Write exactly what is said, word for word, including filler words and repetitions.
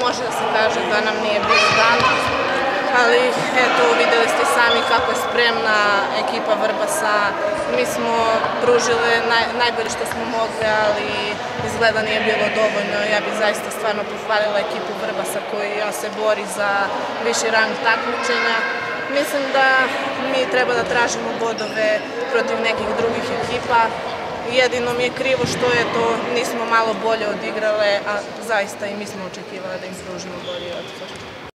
može da se kaže da nam nije bio dan, ali eto, videli ste sami kako je spremna ekipa Vrbasa. Mi smo pružile naj, najbolje što smo mogli, ali izgleda nije bilo dovoljno. Ja bih zaista stvarno pohvalila ekipu Vrbasa koja se bori za viši rang takmičenja. Mislim da mi treba da tražimo bodove protiv nekih drugih ekipa. Jedino mi je krivo što je to nismo malo bolje odigrale, a zaista i mi smo očekivali da im pružimo bolji otpor.